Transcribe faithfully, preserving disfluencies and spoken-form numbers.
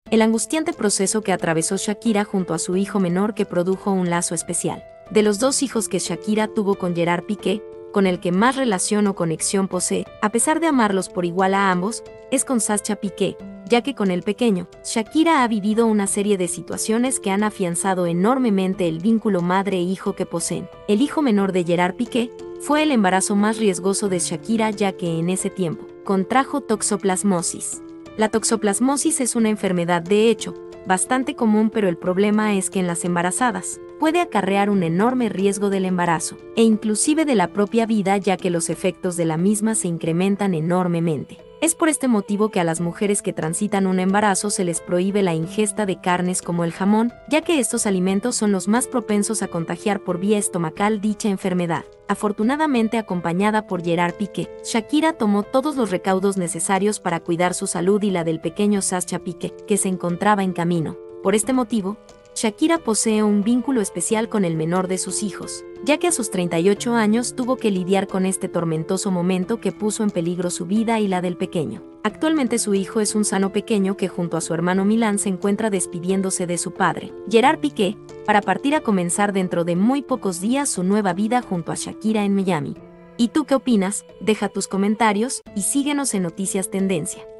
el angustiante proceso que atravesó Shakira junto a su hijo menor que produjo un lazo especial. De los dos hijos que Shakira tuvo con Gerard Piqué, con el que más relación o conexión posee, a pesar de amarlos por igual a ambos, es con Sascha Piqué, ya que con el pequeño, Shakira ha vivido una serie de situaciones que han afianzado enormemente el vínculo madre-hijo que poseen. El hijo menor de Gerard Piqué fue el embarazo más riesgoso de Shakira, ya que en ese tiempo contrajo toxoplasmosis. La toxoplasmosis es una enfermedad de hecho bastante común, pero el problema es que en las embarazadas puede acarrear un enorme riesgo del embarazo, e inclusive de la propia vida, ya que los efectos de la misma se incrementan enormemente. Es por este motivo que a las mujeres que transitan un embarazo se les prohíbe la ingesta de carnes como el jamón, ya que estos alimentos son los más propensos a contagiar por vía estomacal dicha enfermedad. Afortunadamente, acompañada por Gerard Piqué, Shakira tomó todos los recaudos necesarios para cuidar su salud y la del pequeño Sascha Piqué, que se encontraba en camino. Por este motivo, Shakira posee un vínculo especial con el menor de sus hijos, ya que a sus treinta y ocho años tuvo que lidiar con este tormentoso momento que puso en peligro su vida y la del pequeño. Actualmente su hijo es un sano pequeño que junto a su hermano Milán se encuentra despidiéndose de su padre, Gerard Piqué, para partir a comenzar dentro de muy pocos días su nueva vida junto a Shakira en Miami. ¿Y tú qué opinas? Deja tus comentarios y síguenos en Noticias Tendencia.